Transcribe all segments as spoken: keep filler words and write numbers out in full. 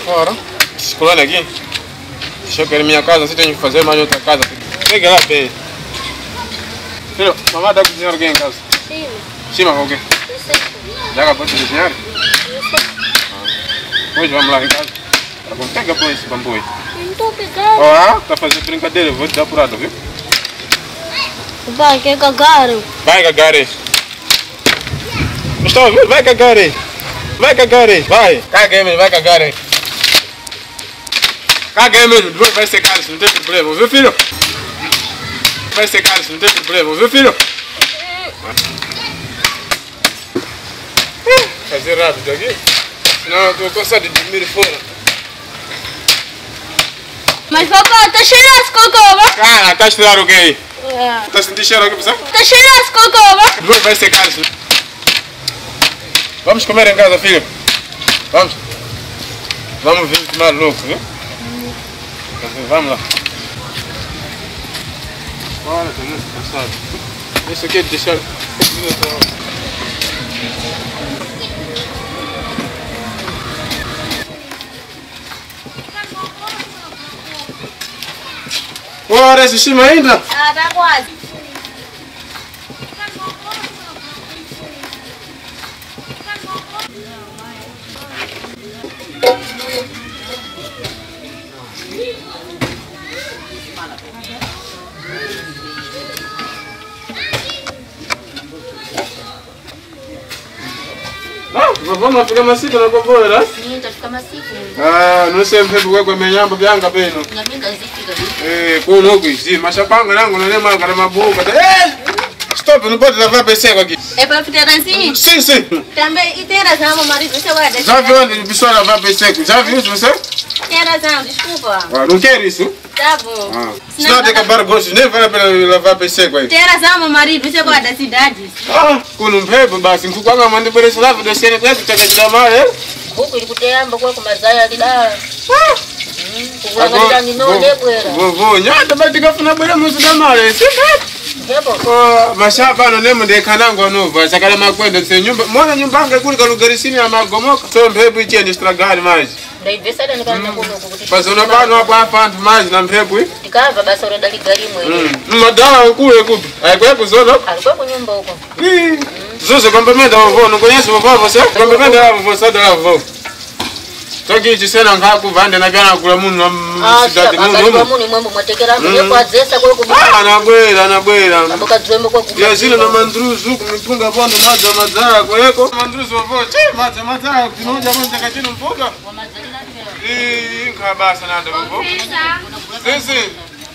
Ora, escolando aqui. Deixa eu querer minha casa, você tem que fazer mais outra casa. Pega lá, pé. Filho, mamãe dá para cozinhar alguém em casa? Sim. Sim, mas alguém? Já acabou de cozinhar? Hoje vamos lá em casa. Tá bom, pega por esse bambu aí. Não tô pegando. Ó, tá fazendo brincadeira, eu vou te dar apurado, viu? Vai, quer cagar? Vai cagar aí. Está ouvindo? Vai cagar aí. Vai cagar aí, vai. Caga aí mesmo, vai cagar aí. Caga aí mesmo, depois vai secar isso, não tem problema, viu filho? Vai secar isso, não tem problema, viu filho? Fazer rápido aqui, senão eu tô cansado de dormir fora. Mas papai, tá cheirando esse cocô, vai? Cara, tá cheirando o que aí? É. Tá sentindo cheiro aqui, pessoal? Tá cheirando esse cocô, vai? Depois vai secar isso. Vamos comer em casa, filho. Vamos. Vamos vir tomar louco, viu? Hum. Vamos lá. Olha, tá muito cansado. Isso aqui é deixar... Ora, esse cima ainda? Ah, tá quase. Ah, vamos ficar macio na covoeira? Sim, tá ficando macio. Ah, não sei se você vai menhamba bianca bem não. Na minha zica, Eh, com logo sim, mas a panga não, não é mais cara uma boca. Eh! Stop, não pode lavar P C aqui. É para ficar assim? Sim, sim. Também, e tem razão, meu marido, você vai deixar. Já viu onde a pessoa lavar P C? Já viu isso você? Tem razão, desculpa. Ah, não quer isso? Tá bom. Ah. Se não tem que acabar gosto, nem vale a pena lavar P C aí. Tem razão, meu marido, você vai da cidade. Ah, quando não bebe, basta, em Cucanga, manda por esse lado, descer em casa, tem que chamar ele. Pouco, ele podia ir embora com mais aí, lá. Agora, vou, vou, não, também tem que fazer uma música da mala, é oh, mas hapa não lembro de canango novo, essa cara mais coisa, se nyumba, mona nyumba anga kule kalugari sini ya magomoka, so mpepo ichi ndi estragar mais. Daí vê se ele não vai Mas eu não vou não vou afante mais na mpepo aí. Ficava basta ora dali gari mwe. Madawa kule kupi. Aí kwa kuzono? Alikuwa kwa nyumba huko. Zuzu complementa vovô, não conhece vovô você? Complementa vovô, só da vovô. Toki chisena ngaku vande na kana kula munhu na cidade munhu. Ah, kwa munhu mwembo mwatekera mwe kwa zesa kwa kubi. Ah, na bwera na bwera. Mboka dzwembo kwa kubi. Yazilo na mandruzu kumipunga bondo maza mazara kwa yeko. Mandruzu vovô, che maza mazara kunoja mwenza kachino mpunga. Eh, nkabasa nada vovô. Sim, sim.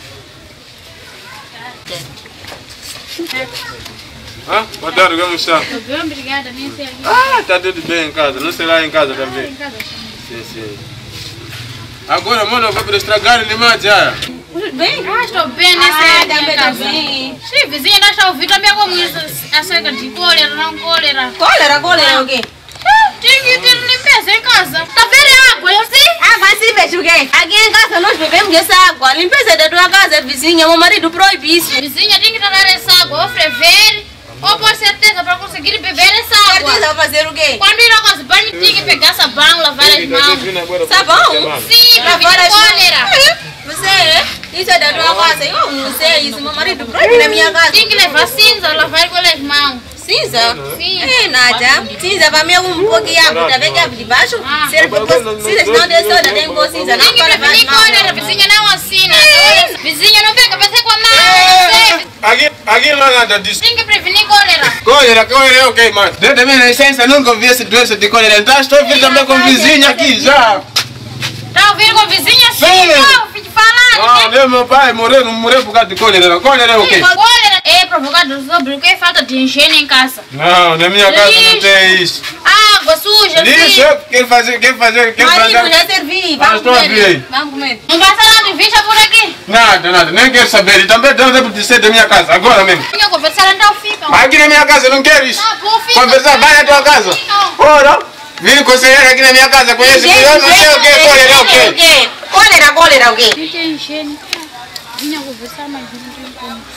Ah, boa tarde, como está? Tô bem, obrigada, nem sei ali. Ah, tá tudo bem em casa, não sei lá em casa também. Em casa, Sim, sim. Agora, mano, vai para estragar ele mais já. bem? Ah, estou bem, nem sei ali em casa. Sim, vizinha, nós estamos ouvindo também como isso, acerca de cólera, não cólera. Cólera, cólera o quê? Tem que ter limpeza em casa. Tá vendo água, eu sei? Água se vejo o quê? Aqui em casa nós bebemos essa água. Limpeza da tua casa, vizinha, meu marido proíbe isso. Vizinha, tem que dar essa água, ou ferver, ou por certeza para conseguir beber essa água. Certeza vai fazer o quê? Quando ir a casa banho, tem que pegar sabão, lavar as mãos. Sabão? Sim, para Lavar evitar as mãos. cólera. Você, isso é da tua casa. Eu não sei isso, meu marido proíbe na minha casa. Tem que levar cinza, lavar com as mãos. Cinza? Sim. É nada. Cinza vai meio um pouquinho de água, tá vendo aqui de baixo? Ah. Se ele for cinza, senão tem soda, tem boa cinza. Não Tem que para lavar as prevenir cólera, mãos. vizinha não assina. Vizinha não pega, pensei com a mão. Aqui, aqui não há nada disso. Tem que prevenir cólera. Cólera, cólera é ok, mano. Desde a minha licença nunca vi essa doença de cólera. Então estou vindo também com vizinha aqui já. Tá ouvindo com a vizinha? Sim. Não, filho de falar. Ah, meu, meu pai morreu, não morreu por causa de cólera. Cólera é o quê? Cólera é provocado sobre o que falta de higiene em casa. Não, na minha casa não Lixo. tem isso. Água suja, Lixo, sim. quer fazer, quer fazer, quer Marido, fazer. já servi. Ah, Vamos estou a ver comer. aí. Vamos comer. Não passa nada de vista por aqui. Nada, nada, nem quero saber. E também dá tempo de ser da minha casa, agora mesmo. Tinha conversar, então fica. Mas aqui na minha casa eu não quero isso. Tá bom, fica. Conversar, vai na tua casa. Ora, vim conselheiro aqui na minha casa, conhece que eu não sei o que é cólera, é o quê? Cólera, cólera o quê? Não tem higiene. Vinha conversar, mas não tem como ficar.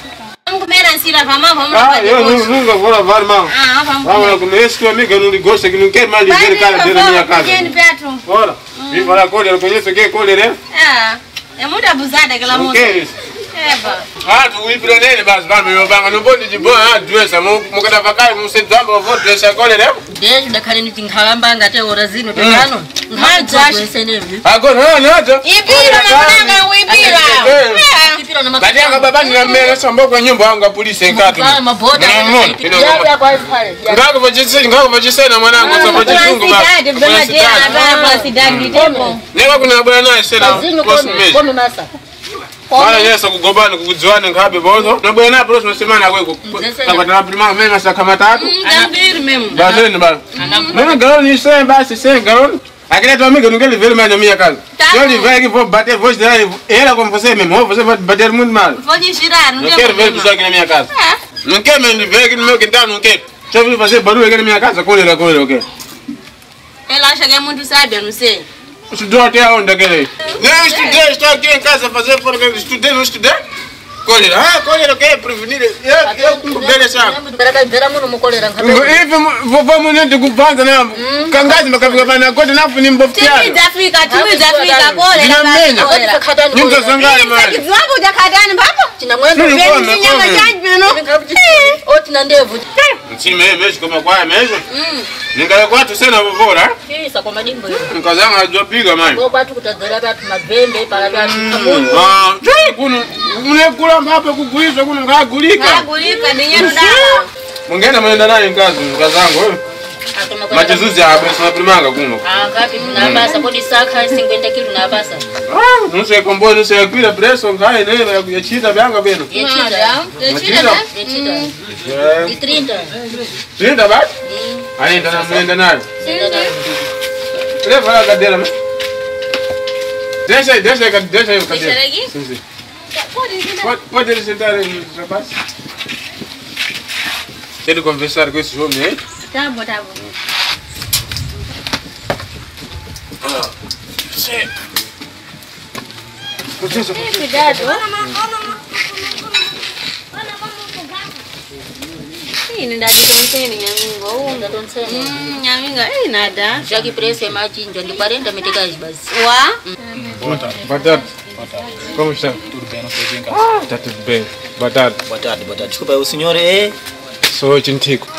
Vamos comer assim, lavar mão, vamos Ah, lavar eu depois. nu- nunca vou lavar mão. Ah, vamos Vamos lá comer. comer. Esse teu amigo não lhe gosta, que não quer mais lhe ver a cara dele na minha casa. Vai, Petro. Bora. Vim falar com ele, eu conheço quem é Cólera, né? É, é muito abusada aquela Não moça. quer isso. É, pá. Ah, tu ir para nele, mas vai, meu banga, não pode de boa, ah, doença, mo cada vaca, não sei dá, eu vou doença Cólera. Desde da carne de calamba ngate horazino pegano. Agora não, nada. Ibira na mwananga, uibira. É. Pipira na Baada ya baba na mera samba kwa nyumba yangu ya polisi ekatu. Kala maboda. Ngako vajise, ngako vajise na mwanangu samba chitungu ba. Cidade, bela dia, bela cidade, tempo. Neka kuna bwana naye sena. Come masa. Wala yesa kugombana kukudziwana ngabe bozo. Na bwana próxima semana kweko. Tamba na prima mema saka matatu. Tambir mesmo. Basi ni ba. Mimi garo ni sem basi sem garo. Aquele teu amigo não quer ver mais na minha casa. Se ele vai que vou bater voz dela, ela como você mesmo, você vai bater muito mal. Vou te girar, não Não tem quero ver problema. pessoa aqui na minha casa. É. Não quer me ver aqui no meu quintal, não quer. Deixa eu vir fazer barulho aqui na minha casa, com ele, com ele, ok? Ela acha que é muito sábia, não sei. Estudou até onde aquele? Não estudei, estou aqui em casa a fazer porque estudei, não estudei. Colher, ah, colher, ok, prevenir. Eu, eu cumpro bem essa. Vera muno mukolera ngabe. Hivi vamos nem de kupanga na kangazi makafika bana kote na funi mbofia. Timi za Afrika, timi za Afrika, kole. Zinamenya. Nyumba zangale Saki mali. viwango vya kadani baba. Tina mwendo. Sio Veni kome, nyama kome. chanji bino. Oti na ndevu. Nsime meshi kama kwa meshi. Ningale kwa tu sena vovora. Kisa kwa madimbo. Nkazanga ajopiga mali. Kwa watu kutazala watu mabembe para watu. Ah, kuna unekula hapa kukuisha kuna ngagulika. Agulika ni yenu dawa. Mungenda mwenda naye ngazi ngazangu wewe. Majezuzi ya abesa na primanga kuno. Ah, ngapi mnabasa kodi saka cinquenta kilo nabasa. Ah, não sei como não sei aquilo preço ngai né, ya chita byanga beno. Yechida. Yechida. Yechida. É. E trinta. trinta bate? Ainda não ainda não. Leva a cadeira, mas. Deixa aí, deixa aí, deixa aí o cadeira. Deixa aqui? Sim, sim. Pode sentar. Pode, pode ele sentar aí, rapaz. Ele conversar com esse homem aí? Tá bom, tá bom. Ah, sim. Cuidado. Hii ni dadi tonseni nyamingo. Nda tonseni. Mm, nyaminga eh nada. Já que preço é machinjo ndi quarenta meticais basi. Wa? Boa tarde. Boa tarde. Como está? Tudo bem, não sei bem, cara. Está tudo bem. Boa tarde. Boa tarde, boa tarde. Desculpa, o senhor é... Sou o Tintico.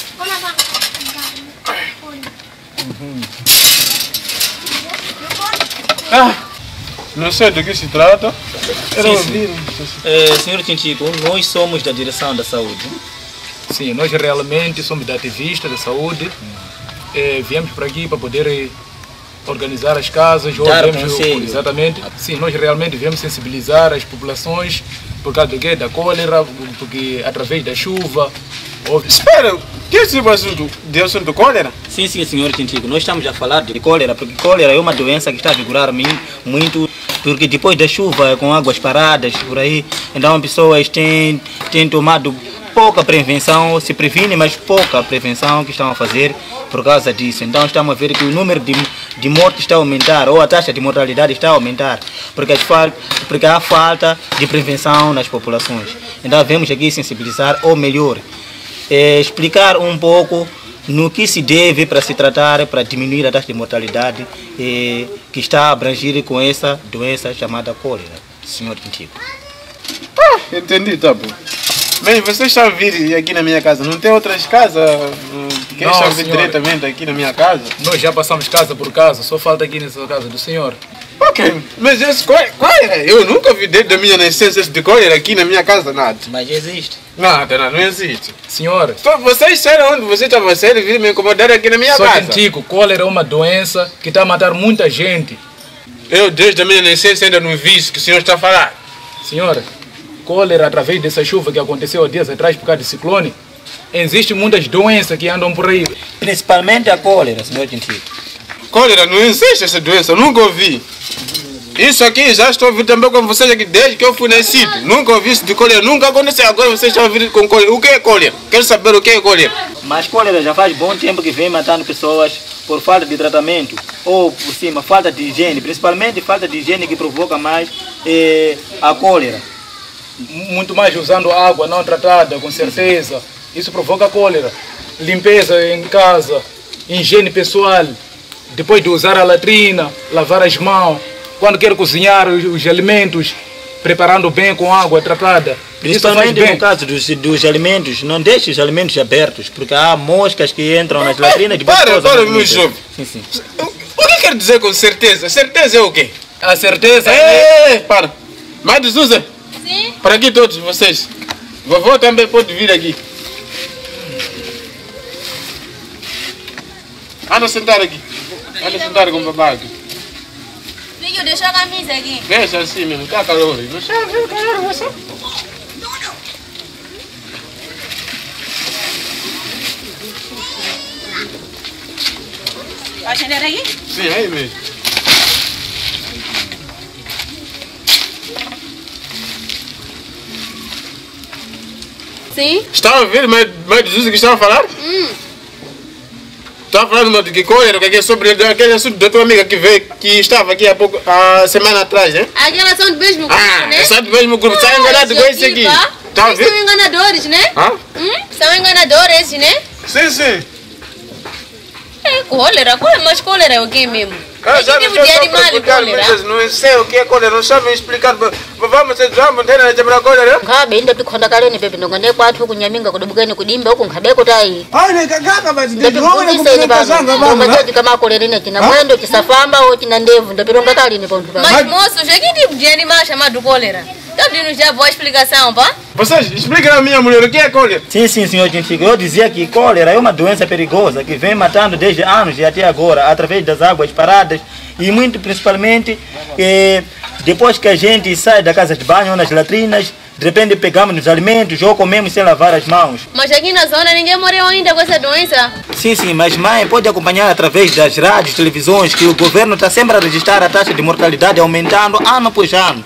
Ah, não sei do que se trata. Era Sim, ouvir. é, senhor Tintico, nós somos da direção da saúde. Sim, nós realmente somos da ativista da saúde. Eh, viemos para aqui para poder eh, organizar as casas. ou Dar viemos- conselho. Exatamente. Sim, nós realmente viemos sensibilizar as populações por causa do quê? Da cólera, porque através da chuva. houve- Espera, que tipo de assunto? De assunto cólera? Sim, sim, senhor Tintico, nós estamos a falar de cólera, porque cólera é uma doença que está a vigorar mi- muito, porque depois da chuva, com águas paradas por aí, então as pessoas têm, têm tomado pouca prevenção, se previne, mas pouca prevenção que estão a fazer por causa disso. Então estamos a ver que o número de, de mortes está a aumentar, ou a taxa de mortalidade está a aumentar, porque, as fal- porque há falta de prevenção nas populações. Então vamos aqui sensibilizar, ou melhor, eh, explicar um pouco no que se deve para se tratar, para diminuir a taxa de mortalidade eh, que está a abranger com essa doença chamada cólera, senhor Tintico. Entendi, tá bom. Bem, vocês estão a vir aqui na minha casa. Não tem outras casas hum, que Não, estão a vir senhor. diretamente aqui na minha casa? Nós já passamos casa por casa, só falta aqui nessa casa do senhor. Ok, mas esse qual, qual é? Eu nunca vi desde a minha nascença esse de cólera aqui na minha casa, nada. Mas existe. Nada, não, não existe. Senhor, Então, vocês saíram onde vocês estavam saindo e viram me incomodar aqui na minha só casa. Tintico, cólera é uma doença que está a matar muita gente. Eu desde a minha nascença ainda não vi isso que o senhor está a falar. Senhor, cólera através dessa chuva que aconteceu há dias atrás por causa de ciclone, existem muitas doenças que andam por aí. Principalmente a cólera, senhor Tintico. Cólera, não existe essa doença, eu nunca ouvi. Isso aqui já estou a ouvir também com vocês aqui desde que eu fui nascido. Nunca ouvi isso de cólera, nunca aconteceu. Agora vocês estão a ouvir com cólera. O que é cólera? Quero saber o que é cólera. Mas cólera já faz bom tempo que vem matando pessoas por falta de tratamento ou por cima falta de higiene, principalmente falta de higiene que provoca mais eh, a cólera. muito mais usando água não tratada, com certeza. Isso provoca cólera. Limpeza em casa, higiene pessoal, depois de usar a latrina, lavar as mãos, quando quer cozinhar os, os alimentos, preparando bem com água tratada. Principalmente no caso dos, dos alimentos, não deixe os alimentos abertos, porque há moscas que entram nas latrinas de Para, para, meu jovem. Sim, sim. O que quer dizer com certeza? Certeza é o quê? A certeza é... Para. Mas Suza, Sim? para aqui todos vocês. Vovô também pode vir aqui. Anda sentar aqui. Anda sentar com o papai aqui. Filho, deixa a camisa aqui. Deixa assim mesmo, tá calor. Não sabe, viu, calor, você? Vai acender aqui? Sim, aí mesmo. Sim? Estava a ouvir mais de Jesus que estava a falar? Hum. Estava falando de que cólera, que é sobre aquele assunto da tua amiga que veio, que estava aqui há pouco, a semana atrás, né? Aquelas são do mesmo grupo, Ah, né? são do mesmo grupo. Está enganado com esse aqui. Está a Eles são ver? enganadores, né? Hã? Hum? São enganadores, né? Sim, sim. É cólera, cólera, mas cólera é o quê mesmo? Ah, É que tipo de animal é cólera? Não sei o que é cólera, não sabem explicar. Vamos, vamos ter na temporada cólera? Ngabe into tikhonda kaleni bebe ndongane kwathu kunyaminga kudubukeni kudimbe uku ngabeko tai. Hayi kaka basi Bebe ndikuona kufundiseni kupeleka zanga bana. bana. Ndongati kama kolerine tina mwendo kisafamba o tina ndevu ndapironga kalini pontu bana. Mas moço, já que tipo de animal chamado cólera? Tá pedindo já boa explicação, pá? Vocês, explica a minha mulher o que é cólera. Sim, sim, senhor científico. Eu dizia que cólera é uma doença perigosa que vem matando desde anos e até agora, através das águas paradas e muito principalmente eh, depois que a gente sai da casa de banho ou nas latrinas, de repente pegamos nos alimentos ou comemos sem lavar as mãos. Mas aqui na zona ninguém morreu ainda com essa doença. Sim, sim, mas mãe pode acompanhar através das rádios, televisões, que o governo está sempre a registrar a taxa de mortalidade aumentando ano após ano.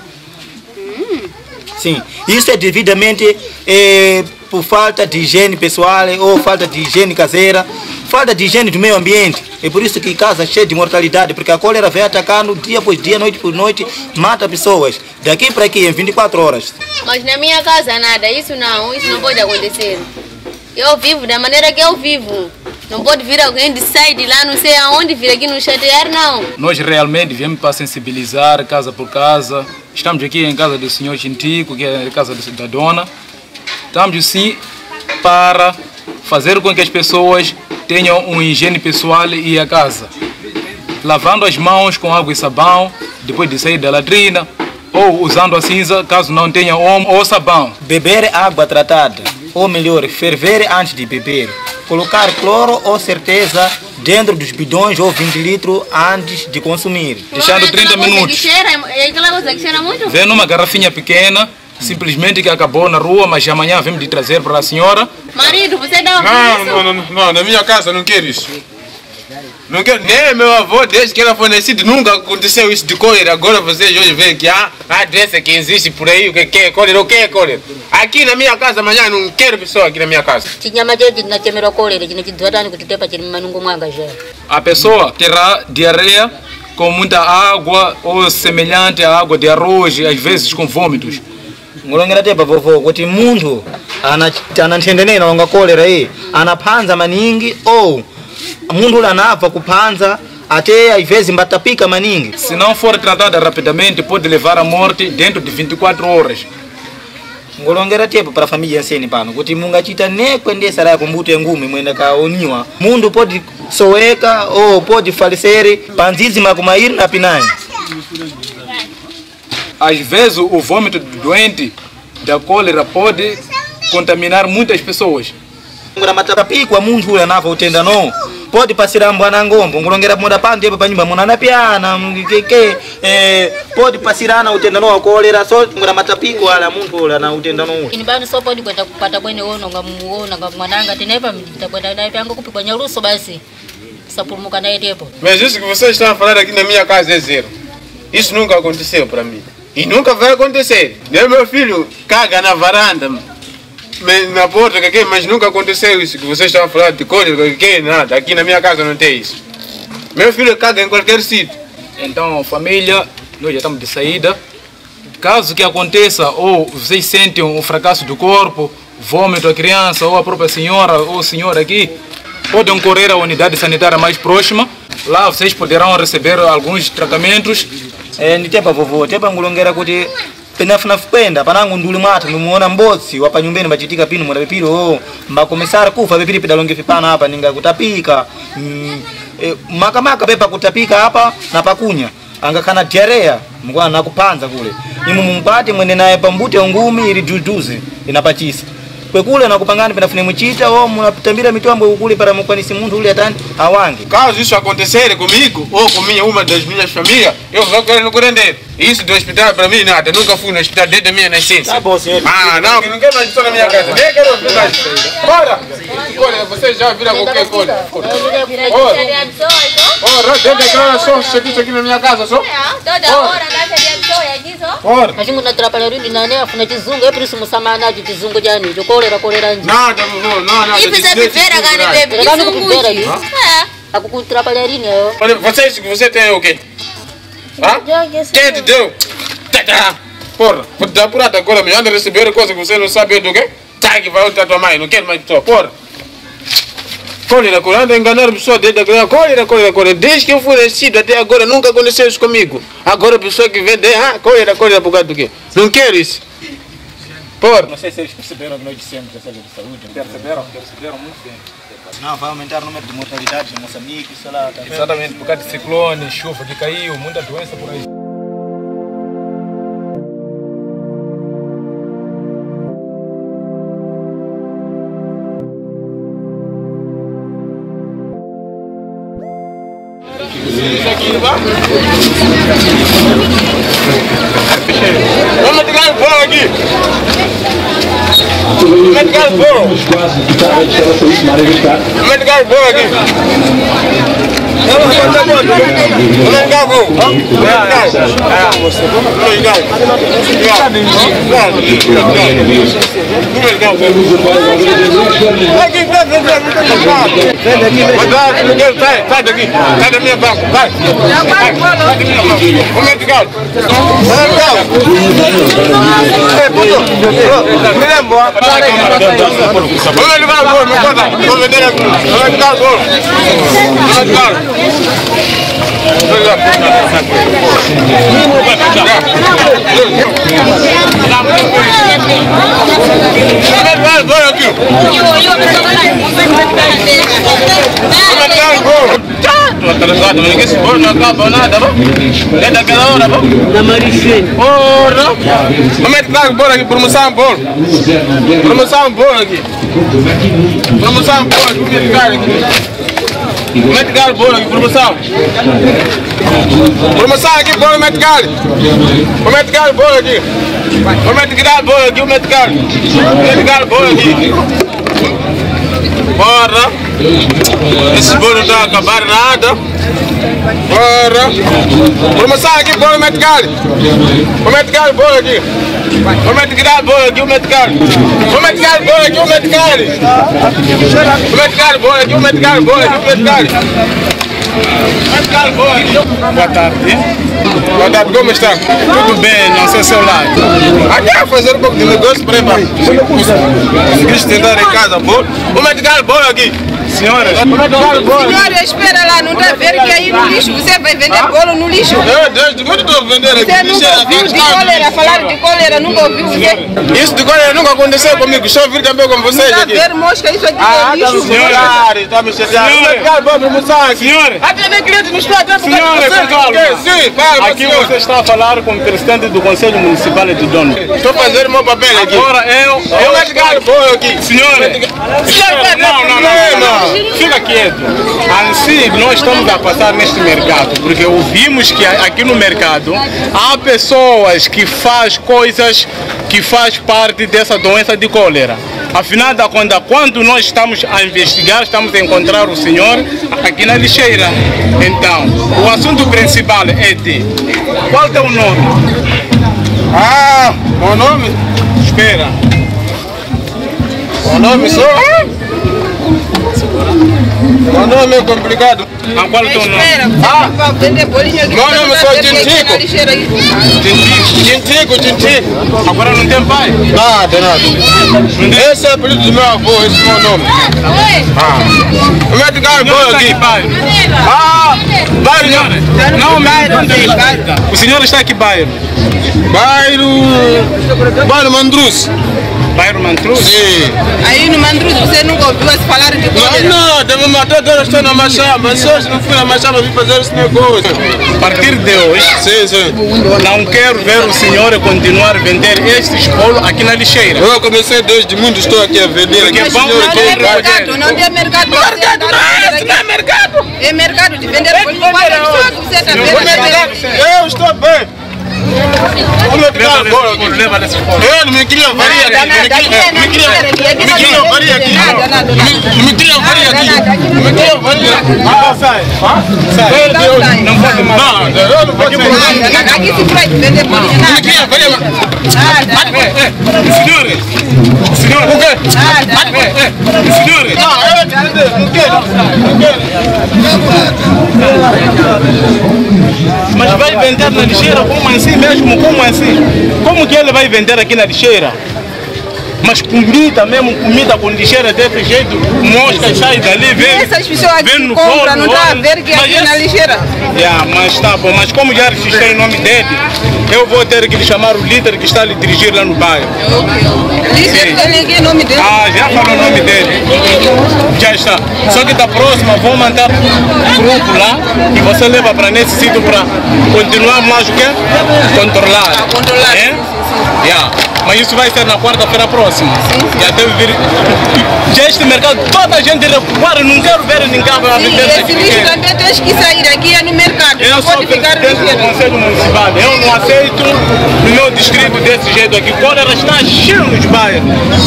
Sim, isso é devidamente eh, por falta de higiene pessoal ou falta de higiene caseira, falta de higiene do meio ambiente. É por isso que casa cheia de mortalidade, porque a cólera vem atacando dia após dia, noite por noite, mata pessoas. Daqui para aqui em vinte e quatro horas. Mas na minha casa nada, isso não, isso não pode acontecer. Eu vivo da maneira que eu vivo. Não pode vir alguém de sair de lá, não sei aonde, vir aqui no chatear, não. Nós realmente viemos para sensibilizar casa por casa. Estamos aqui em casa do senhor Chintico, que é a casa da dona. Estamos sim para fazer com que as pessoas tenham uma higiene pessoal e a casa. Lavando as mãos com água e sabão, depois de sair da latrina, ou usando a cinza, caso não tenha omo ou sabão. Beber água tratada, ou melhor, ferver antes de beber. Colocar cloro ou certeza dentro dos bidões ou vinte litros antes de consumir. Deixando trinta minutos. Que cheira, é aquela coisa que cheira muito? Vem numa garrafinha pequena, simplesmente que acabou na rua, mas amanhã vamos de trazer para a senhora. Marido, você dá Não, isso? não, não, não, na minha casa não quero isso. Não quero, nem meu avô, desde que ela foi nascida, nunca aconteceu isso de cólera. Agora vocês hoje veem que há a doença que existe por aí, o que é cólera, o que é cólera. Aqui na minha casa, amanhã não quero pessoa aqui na minha casa. Chinyama chechi chinachemerwa kolera chine chidzwatani kuti tepa chiri mmanungo mwanga já. A pessoa terá diarreia com muita água ou semelhante à água de arroz, às vezes com vômitos. Ngolongera tepa vovô kuti munthu anathendenera longa cólera aí, anaphanza maningi ou munthu ule anabva kuphanza até às vezes mbatapika maningi. Se não for tratada rapidamente, pode levar à morte dentro de vinte e quatro horas. Ngolongera tepa para a família ensene pano kuti mungachita ne kuendesa raya kumbuto engumi mwenda kaoniwa munthu pode soweka ou pode falecer panzizi makumairi na pinani. Às vezes o vômito do doente da cólera pode contaminar muitas pessoas. Ngora matapikwa munthu ule anava utenda no pode pasira mbwana ngombo ngolongera moda pande pa nyumba munana piana mkeke eh pode pasirana utenda no cólera so ngora matapiko ala munthu ule na utenda no. Ini bani so podi kwenda kupata bwene ono ngamuona ngamwananga tinepa mtakwenda naye panga kupigwa nyaruso basi. Sapumuka naye depo. Mas isso que vocês estão a falar aqui na minha casa é zero. Isso nunca aconteceu para mim. E nunca vai acontecer. Meu filho caga na varanda, na porta, mas nunca aconteceu isso que vocês estão a falar de cólera, que nada. Aqui na minha casa não tem isso. Meu filho caga em qualquer sítio. Então, família, nós já estamos de saída. Caso que aconteça, ou vocês sentem um fracasso do corpo, vômito a criança, ou a própria senhora ou senhor aqui, podem correr à unidade sanitária mais próxima. Lá vocês poderão receber alguns tratamentos. Eh, nitepa vovô, tepa ngulongera kuti penafuna kupenda panangu nduli mwathu ndimuona mbotsi wapa nyumbeni bachitika pino mwana pepiro oh, mbakomesara kufa pepiri pidalonge pipana hapa ninga kutapika mm, eh, makamaka pepa kutapika hapa na pakunya angakana diarrhea mkwana nakupanza kule imu mumpati mwene naye pambute ngumi ili jujuze inapachisa kwekule nakupangani penafune muchita o munatambira mitombo ukule para mukwanisi muntu ule atani awange caso isso acontecer comigo ou com minha uma das minhas famílias eu vou querer no curandero isso do hospital para mim nada nunca fui no hospital desde a minha nascença. Tá bom, senhor. Ah não que não quero mais estar na minha casa nem quero ver mais bora olha você já vira qualquer coisa ora dentro daquela só isso aqui na minha casa só toda hora na de absoia aqui só ora Mas não atrapalha ali na neve, na tizunga, é por isso que samana de tizunga de ani, de colera colera andi. nada vovô não nada e precisa viver a gana bebê Era isso no primeiro ali. muito A cucu atrapalha ali, né? olha você você tem o quê ah quem te deu tá porra vou dar por agora me anda receber coisa que você não sabe do que tá que vai outra tua mãe não quero mais pessoa porra Cólera, cólera, enganar a pessoa desde a cólera, cólera, cólera. Desde que eu fui nascido até agora nunca aconteceu isso comigo. Agora a pessoa que vende, ah, cólera, cólera, por causa do quê? Não quero isso. Por. Não sei se eles perceberam que nós dissemos da saúde de saúde. Perceberam? Perceberam muito bem. Não, vai aumentar o número de mortalidade em Moçambique, sei lá. Tá vendo? Exatamente, por causa de ciclone, chuva que caiu, muita doença por aí. Vamos tirar o bolo aqui. Vamos tirar o bolo. Vamos tirar o bolo aqui. Vamos tirar o bolo. Vamos tirar o bolo. Sai daqui, sai da minha banca, vai. Vamos tirar. Vamos tirar. É, puto. Me lembro. Vamos levar o bolo, me conta. Vamos vender aqui. Vamos tirar o bolo. Vamos tirar. Vamos levar o bolo aqui. Estou atrasado, mas esse bolo não acaba nada, bom? É daquela hora, bom? Na Maricene. Ora! Vamos entrar o bolo aqui, promoção bolo. Promoção bolo aqui. Promoção bolo aqui, vamos entrar aqui. Vamos entrar o bolo aqui, promoção. Promoção aqui, bolo, vamos entrar. Vamos entrar o bolo aqui. Vamos entrar o bolo aqui, vamos entrar. Vamos entrar o bolo aqui. Bora! Esse bolo não está a acabar nada. Bora! Promoção aqui, bolo Metcalli. Vamos Metcalli, bolo aqui. Vamos Metcalli, bolo aqui, o Metcalli. Vamos Metcalli, bolo aqui, o Metcalli. Vamos Metcalli, bolo aqui, o Metcalli, bolo aqui, o Metcalli. Boa tarde. Boa tarde, como está? Tudo bem, não sei seu lado. Aqui a fazer um pouco de negócio para ir. Se tentar em casa, bolo. Vamos Metcalli, bolo aqui. Senhora, senhora, espera lá, não está a ver que aí no lixo você vai vender bolo no lixo? Eu desde muito estou vendendo aqui. Você nunca ouviu de cólera, falar de cólera, nunca ouviu você? Isso de cólera nunca aconteceu comigo, só vir também com vocês não aqui. Não está a ver, mosca, isso aqui ah, é lixo. Senhora, está me chateando. Senhora, até nem cliente não está até senhora, calma. Sim, calma, aqui senhora. Você está a falar com o presidente do Conselho Municipal de Dono. Estou fazendo meu papel aqui. Agora eu... Eu vou ligar o bolo aqui. Senhora, não, não, não, não. Fica quieto. Assim, nós estamos a passar neste mercado, porque ouvimos que aqui no mercado há pessoas que fazem coisas que faz parte dessa doença de cólera. Afinal da conta, quando nós estamos a investigar, estamos a encontrar o senhor aqui na lixeira. Então, o assunto principal é de... Qual é o teu nome? Ah, meu nome? Espera. O nome só? O nome nome é complicado. Ah, qual é o teu nome? Ah, Vai vender bolinho aqui. meu nome Tá é vendo que aqui na lixeira aí. Tintico, Tintico. Agora não tem pai? Nada, nada. Esse é o apelido do meu avô, esse é o meu nome. Ah. Como é que dá o bolo aqui? Bairro? Ah, bairro. Não, bairro. O senhor está aqui bairro? Bairro. Bairro Mandruz. Bairro Mandruz? Sim. Aí no Mandruz você nunca ouviu se falar de cólera? Não, não, deve matar agora estou na Machaba. Mas hoje não fui na Machaba, vim fazer esse negócio. A partir de hoje, Sim, sim. não quero ver o senhor continuar a vender estes bolos aqui na lixeira. Eu comecei desde muito, estou aqui a vender. Porque Aqui, vão senhor, Não aqui. tem mercado, não tem mercado. Mercado não é mercado. É mercado de vender bolinho. Quantas pessoas você está vendo? Eu estou bem. Como é que dá agora aqui? Leva desses bolos. Eu não me queria varia aqui. Me queria, me queria, me queria varia aqui. Nada, nada, nada. Me queria varia aqui. Me queria varia. Ah, sai. Sai. Não sai. Não pode mais. Não, eu não vou Nada, nada. Aqui se vai vender bolinho. Me Nada, queria varia. nada. Senhores, senhores, O quê? Nada. senhores. Não, eu te entendo. Não quero. Não quero. Mas vai vender na lixeira como assim mesmo? Como assim? Como que ele vai vender aqui na lixeira? Mas comida mesmo, comida com lixeira desse jeito, mosca sai dali, vem. Essas pessoas aqui vem que no compram, forno, não está a olha. ver que é Mas aqui na esse- lixeira. Yeah, mas tá bom, mas como já registrei o nome dele, eu vou ter que lhe chamar o líder que está a lhe dirigir lá no bairro. Líder, ele aqui é o nome dele. Ah, já falou o nome dele. Já está. Só que da próxima vou mandar um grupo lá e você leva para nesse sítio para continuar mais o quê? Controlar. Controlar, É? sim, sim, Yeah. Mas isso vai ser na quarta-feira próxima. Já deve vir. Já este mercado, toda a gente recuar, não quero ver ninguém a Sim, vender esse lixo também tem que sair aqui é no mercado. Eu Não sou pode ficar no presidente do lixeiro. Conselho Municipal. Eu não aceito no meu distrito desse jeito aqui. Cólera está cheio nos bairros.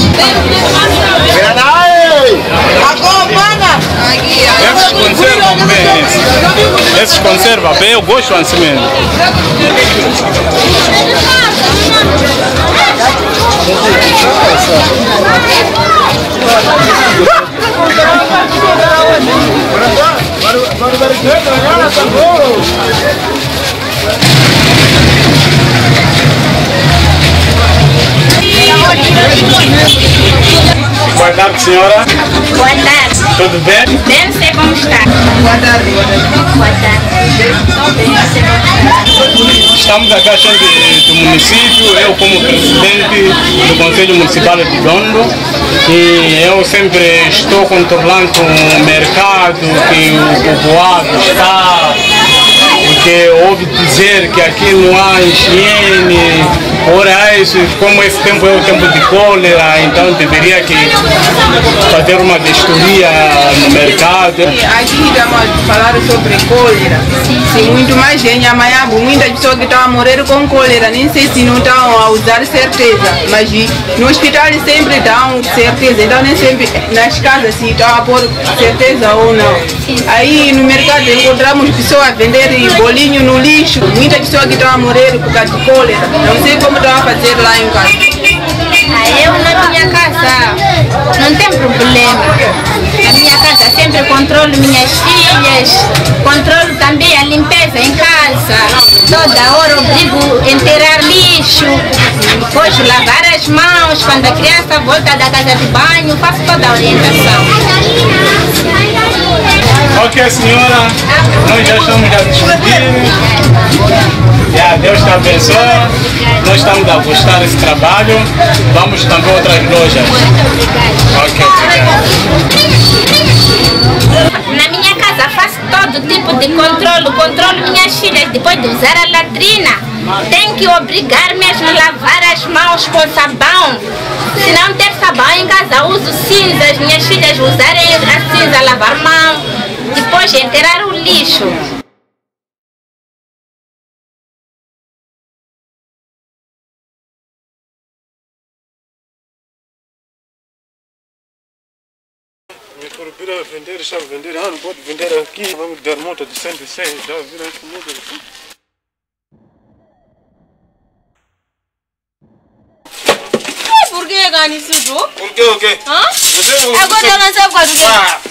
Aqui, Esses conservam bem. Esses, esses conservam bem, eu gosto assim mesmo. Boa tarde, senhora. Boa tarde. Tudo bem? Bem, não sei como está. boa tarde. Boa tarde. Estamos aqui à frente do município, eu como presidente do Conselho Municipal de Dondo, e eu sempre estou controlando o mercado que o povoado está, porque ouvi dizer que aqui não há higiene, ora isso, como esse tempo é o tempo de cólera, então deveria que fazer uma vistoria no mercado. Aqui estamos a falar sobre cólera. Sim, muito mais gente. Amanhã, muitas pessoas que estão a morrer com cólera, nem sei se não estão a usar certeza, mas no hospital sempre dão certeza, então nem sempre nas casas se estão a pôr certeza ou não. Aí no mercado encontramos pessoas a vender bolinho no lixo, muitas pessoas que estão a morrer por causa de cólera. Não sei como estão a fazer lá em casa. Ah, eu na minha casa não tem problema. Na minha casa sempre controlo minhas filhas, controlo também a limpeza em casa. Toda hora obrigo a enterrar lixo, depois lavar as mãos quando a criança volta da casa de banho, faço toda a orientação. Ok, senhora, nós já estamos a despedir. Já, Deus te abençoe. Nós estamos a gostar desse trabalho. Vamos também a outras lojas. Ok, obrigado. Na minha casa faço todo tipo de controle, controlo minhas filhas depois de usar a latrina. Tenho que obrigar mesmo a lavar as mãos com sabão. Se não ter sabão em casa, uso cinza, as minhas filhas usarem a cinza, lavar mão, depois enterrar o lixo. Por vir a vender, está a vender, ah, não pode vender aqui, vamos dar multa de cento e seis, já viram essa multa aqui? Por que, Gani, isso? Por quê, o quê? Hã? Você, Agora eu não sei por causa do quê? Ah,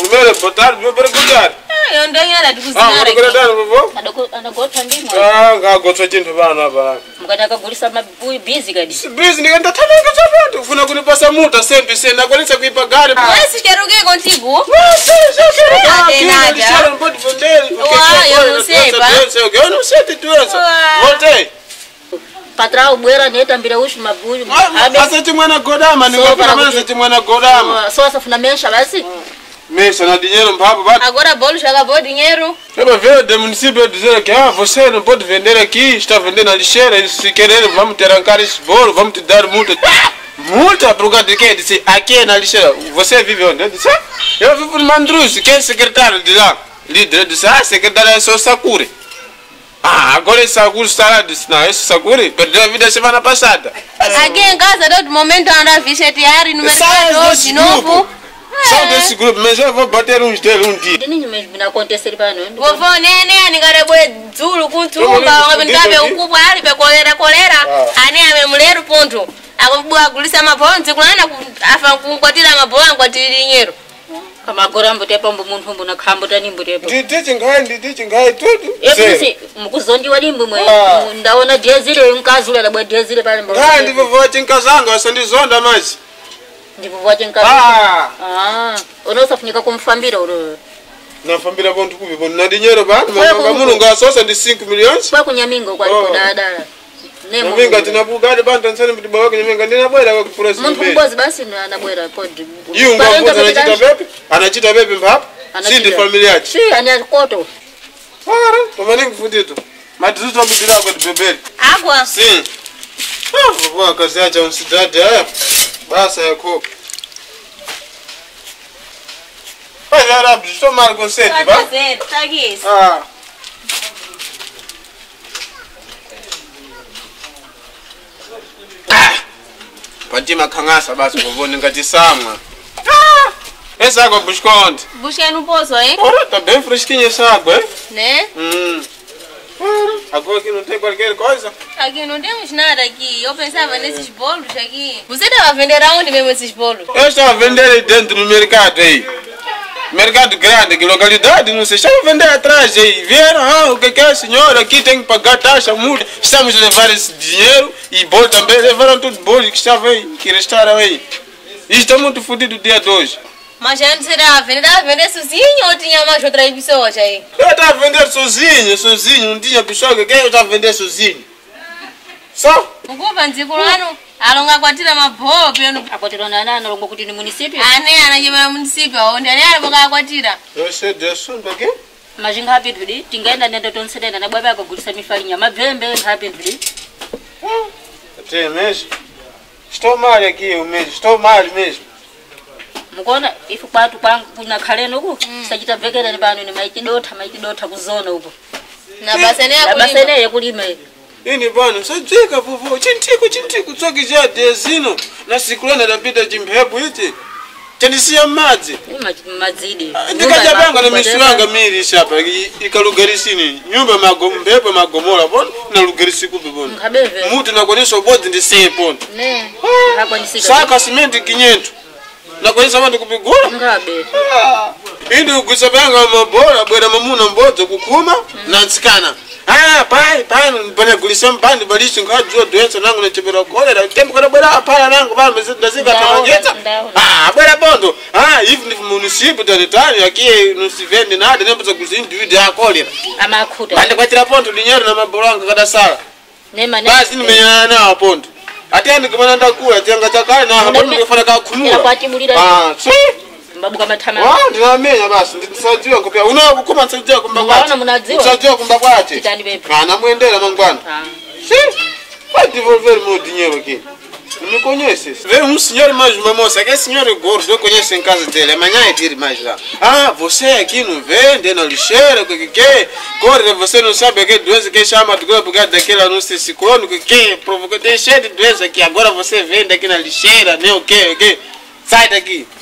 Primeiro, boa tarde, meu perguntar. Eu não tenho nada de Ah, cozinhar vou aqui. perguntar, vovô? Anagota ndimo. Ah, ngagotwa chintu vana apa. Mukataka kugulisa mabuyi busy kadi. Busy ndikaenda tamanga chapatu. Ufuna kunipasa multa sempre senda kwanisa kuipa gari. Mas quero o que contigo? Ah, tem nada. não pode vender. Uau, eu não sei, pá. Eu não sei de doença. Voltei. Patrão bwera netambira ushi mabuyi. Asa chimwana godama, nikapira mwana chimwana godama. Só safuna mesha basi. Mesha na dinheiro mpapo bate. Agora bolo já acabou dinheiro. Eba veio do município dizer que ah, você não pode vender aqui, está vendendo na lixeira, se querer vamos te arrancar esse bolo, vamos te dar multa. Multa por causa de quê? Disse, aqui é na lixeira. Você vive onde? Eu disse, ah, eu vivo no Mandruz, quem é secretário de lá? Líder, eu disse, ah, secretário é só Sakuri. Ah, agora esse Sakuri está lá, disse, não, esse Sakuri perdeu a vida semana passada. Aqui em casa, todo momento anda a vichetear e no mercado de novo. Só desse grupo, mas eu vou bater uns dele um dia. Ninho mesmo na acontecer pano. Vovô, nene, nigare bwe zulu kuntumba, ngabingabe ukubwa ali be kolera kolera. Ane ame mulero ponto. Akubwa kulisa maponzi kulana afa kunkwatira mabola nkwatira dinheiro. Kama agora mbotepa mbo muntu mbo nakhambo tani mbotepa. Nditi ngai nditi ngai tudo. Episi mukuzondiwa limbo mwe. Ndaona diezile nkazula labwa diezile pale mbo. Ah, ndivyo voti nkazanga wasandizonda maji. Ndivyo voti nkazanga. Ah. Ah. Unosafunika kumfambira ulo. Nafambira ponto kubi ponto na dinheiro ba. Mama mulungu asosa ndi cinco milhões. Kwa kunyamingo kwa kudada. Nemo. Minga tinabugade bantu nsani mti bawa kunyaminga ndina bwera kwa kupurasi. Muntu mbozi basi anabwera pod. Yungu anachita bebe? Anachita bebe mpapo? Si ndi familia yake. Si anakoto. Para, tomani kufundito. Matizuto mbidira kwa bebeli. Agua. Si. Ah, vovô kazi acha unsidade eh. Basa yako. Vai lá, Rabi, estou mal com sede, Tá certo, tá aqui. Ah. Patima khangasa basi vovô ngati samwa. Ah! Essa água busconde. Busquei no poço, hein? Ora, tá bem fresquinha essa água, hein? Né? Hum. Agora aqui não tem qualquer coisa? Aqui não temos nada aqui. Eu pensava nesses bolos aqui. Você estava vendendo aonde mesmo esses bolos? Eu estava vendendo aí dentro do mercado aí. Mercado grande, que localidade, não sei. Estava vendendo atrás aí. Vieram, ah, o que que é, senhor? Aqui tem que pagar taxa, multa. Estamos a levar esse dinheiro e bolo também. Levaram tudo bolo que estava aí, que restaram aí. E está muito fodido o dia de hoje. Mas antes era vender, estava vendendo sozinho ou tinha mais outras pessoas aí? Eu estava vendendo sozinho, sozinho. Não tinha pessoa que eu estava vendendo sozinho. Só? Ukupa nzikulano alonga kwatira mabola peno. Akwatira nana analonga kuti ni municipio. Ane anajema municipio aonde ane aliboka akwatira. Eu sei disso, daqui? Majinga hapi tudi tingaenda nenda tonsedena na baba akagulisa mifalinya mabvembe hapi tudi. Até mesmo. Estou mal aqui, eu mesmo. Estou mal mesmo. Mukona ifu kwatu kwangu kuna khaleno uko sajita vekera ni pano ni maikidota maikidota kuzona uko. Na basene ya Na kulima. basene ya kulima. Ini bwana, msajeka vovô. Chintiko chintiko tsoki ja dezino. Na sikulana napita chimpepo iti. Chanisia madzi. Mazidi. Ndikajabanga na misuanga miri shapa ikalugarisini. Nyumba magombepo magomola pon na lugarisi kubi pon. Ngabeve. Mutu nakonesha ubodzi ndiseye pon. Ne. Hapa nisika. Saka simenti kinyetu. Nakonesha bantu kupigula. Ngabe. Indi ukusabanga mabola bwera mamuna mbodzi kukuma na nsikana. Ah, pai, pai, bwana gulisa mpandi balishi ngajua doença nangu nachibira kolera. Tempo kana bwera pala nangu pala ndazika tamangeta. Ah, bwera bondo. Ah, hivi ni município da Itália aqui não se vende nada, nem para cozinhar indivíduo a kolera. Amakuta. Bande kwa tira ponto dinheiro na mabolanga kada sala. Nema ne. Basi nimenyana na ponto. Ati andi kama nanda kula tenga chakali na hapo ningefanya ka kumula. Kwatibulira. Ah, si. Mbabu kama tama. Wao ndinamenya basi ndisajua kupia. Una ukuma nsajua kumba kwati. Unaona mnadziwa. Nsajua kumba kwati. Kitani bebe. Ah, namwendela mangwana. Ah. Si. Vai devolver meu dinheiro aqui. Não me conhece. Veio um senhor mais uma moça, aquele senhor gordo, eu conheço em casa dele. Amanhã é dir mais lá. Ah, você aqui não vende na lixeira, o que que? Corre, você não sabe que doença que chama de por causa daquele anúncio ciclone, o que que? Provocou, tem cheio de doença aqui. Agora você vende aqui na lixeira, nem o que, o que? Sai daqui.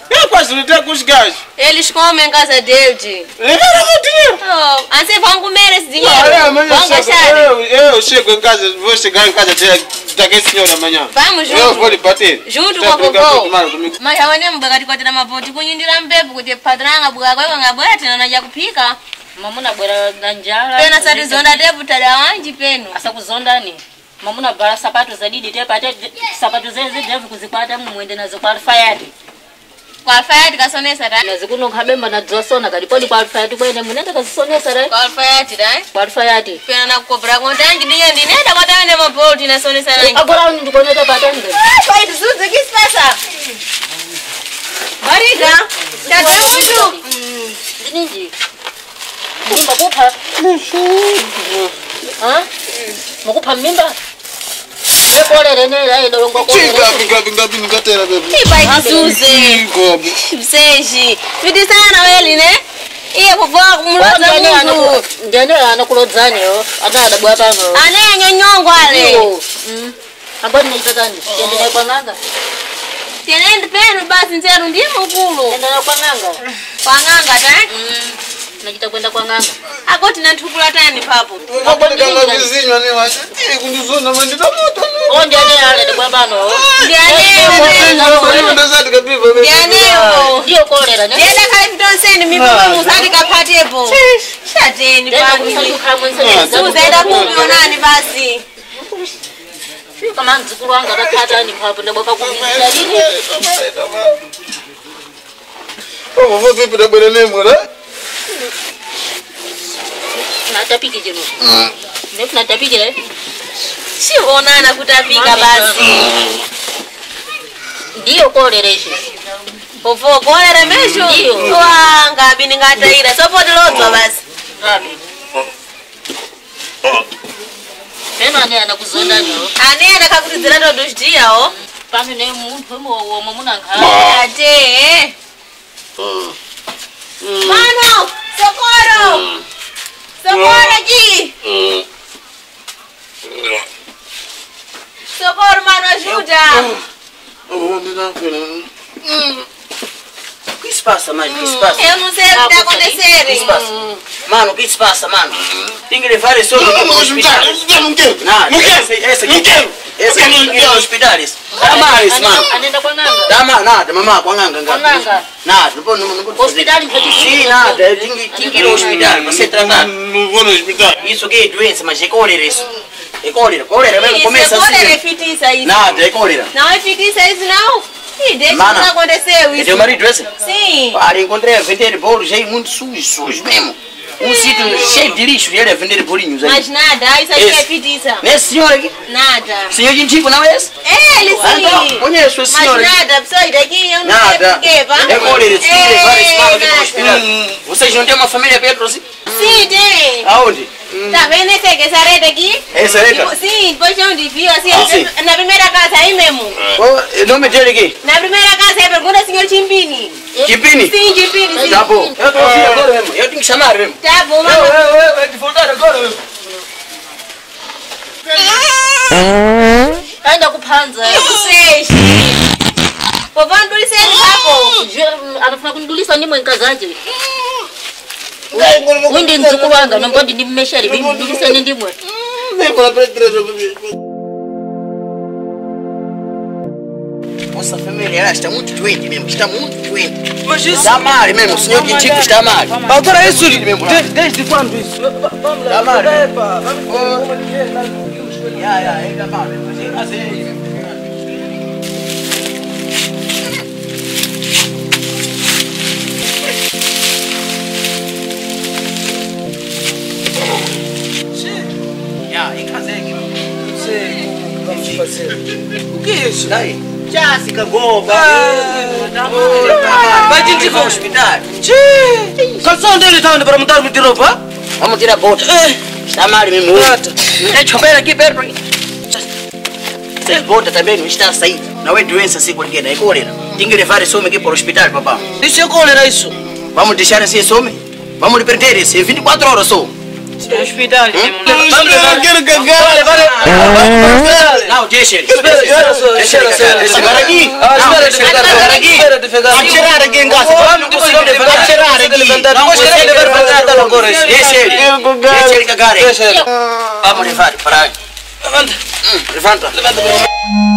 Eu quase não tenho com os gajos. Eles comem em casa deles. Levaram meu dinheiro. Oh, assim vão comer esse dinheiro. Ah, é, amanhã vão eu chego, gastar. eu, eu chego em casa, vou chegar em casa daquele senhor amanhã. Vamos junto. Eu vou lhe bater. Junto Tá com a brincando vovó. comigo? Mas aone mbagati kwatira mapoti kunyindira mpepu kuti patranga buka kwa ngabwera tena naja kupika. Mamuna bwera na njala. Pena sati zonda devu tada wanji penu. Asa kuzondani. Mamuna bala sapato za didi tepa ate sapato zeze devu kuzikwata mwende nazo kwa alfayati. Kwa alfayati kasonesa ta. Nazikuno kabemba na dzosona kalipodi kwa alfayati kwende munenda kasonesa ra. Kwa alfayati ta. Kwa alfayati. Pena nakukobra kontangi dinye ndinenda kwa tane mapoti nasonesa nangi. Agora ndikona tepa tanga. Vai tuzuze kisi pesa. Barika. Tata muito. Ndiniji. Mimba kupha. Ha? Mukupha mimba? Lekolere nela idolongo kolere. Ngapi ngapi ngapi ngatera bebe. Vai tuzuze. Ngobi. Mseji. Fiti sana weli ne? Iye kuvaa kumuloza mungu. Ndene anakulodzani yo. Adada bwapa ngo. Ane nyonyongo ale. Mm. Abani nitotani. Ndene kwa nganga. Tienende penu basi nzeru ndiye mkulu. Ndene kwa nganga. Kwa nganga ta? Mm. Nakita kwenda kwa nganga. Akoti nantukula tani papo. Ngaponi kanga vizinyo ni wacha. Tiri kundizona mandita moto. Onde ane ale de bwapa no. Ndianeo. Ndazati kapiva bebe. Ndianeo. Ndio kolera ne. Ndienda kale vitonseni mipapa musati kapatepo. Shateni bani. Suzaida kumionani basi. Kama nzukuru wanga atakata ni hapo ndo bwapa kumbisa lini. Oh, vou ver para bora lembra. Natapiki jeno. Nefu natapiki le. Shionana kutapika basi. Ndio kolereshe. Povo kolera mesho. Ndio. Wanga bini ngataira. Sopo dilozwa basi. Ngapi? Pena ane anakuzonda nyo. Ane anakakutizira ndo doshidia o. Pano ne muntu wemo mamuna ngha. Ate. Mano, socorro. Socorro aqui. Socorro, mano, ajuda. Oh, me dá pena. O que se passa, mano? O que se passa? Eu não sei o que está acontecendo. O que se passa? Mano, o que se passa, mano? Tem que levar esse homem para o hospital. Não quero. Não, Não quero. esse, esse aqui. Não quero. Esse aqui tem que ir ao hospital. Esse. Dá mais, mano. Anenda kwa nganga. Dá mais, nada, mamãe, com a nganga. Kwa nganga. Nada, não pode, não, não pode. Hospital mpati. Sim, nada, tem que, tem que ir ao hospital para ser tratado. Não vou no hospital. Isso aqui é doença, mas é cólera isso. É cólera, cólera mesmo, começa Isso, é assim. fitiça isso. Nada, é cólera. Não é fitiça isso, não. Ih, deixa que Mana, não aconteceu É isso. teu marido esse? Sim. Para, encontrei a vender bolos aí muito sujos, sujos mesmo. Um sítio cheio de lixo e ele a vender bolinhos aí. Mas nada, isso aqui Esse. é fitiça. Nesse senhor aqui? Nada. Senhor de antigo, não é esse? É ele Ah, então, sim. conheço esse Mas senhor aqui. nada, pessoal daqui eu não sei Nada. porquê, vá. É cólera, esse tem que levar esse mal aqui para o nada. hospital. Vocês não têm uma família perto assim? Sim, tem. Aonde? Tá vendo esse, essa rede aqui? Essa rede? Tipo, sim, depois tem um desvio assim, Ah, sim. na primeira casa aí mesmo. O nome dele aqui? Na primeira casa aí, pergunta ao senhor Chimpini. Chipini? Sim, Chimpini, sim. Tá bom. Eu estou aqui agora mesmo. Eu tenho que chamar mesmo. Tá bom, Eu, mano. eu, eu, eu de voltar agora mesmo. Aenda kuphanza. Vocês. Vovô, não disse ele, papo. Anafuna kunidulisa ndimo nkazanje. Windi nzukuru wanga nombodi ndimmesheri bindulisa ndimwe. Vem para trás, bebê. Nossa família ela está muito doente mesmo, está muito doente. Mas isso... Está mal mesmo, o senhor Quintico está mal. Agora é isso, mesmo. desde, desde quando isso? Está mal. Já, já, está mal. Já, em casa aqui. Não sei como fazer. O que é isso? Daí. Já se cagou, Vai te ir ao hospital. Calção dele está onde para mudar de roupa? Vamos tirar a bota. Está mal mesmo. Tem chover aqui perto. Tem bota também, não está a sair. Não é doença assim qualquer, é cólera. Tem que levar esse homem aqui para o hospital, papá. Isso é cólera, isso? Vamos deixar assim esse homem? Vamos lhe perder esse, é vinte e quatro horas só. Hospital. Quero cagar. Não, deixa ele. Espera só, espera só. Espera aqui. Ah, espera, espera aqui. Espera, espera. Vamos tirar aqui em casa. Vamos tirar aqui. Não consegue levantar agora. Deixa ele. Deixa ele cagar aí. Deixa ele. Vamos levar, para aí. Levanta. Levanta. Levanta.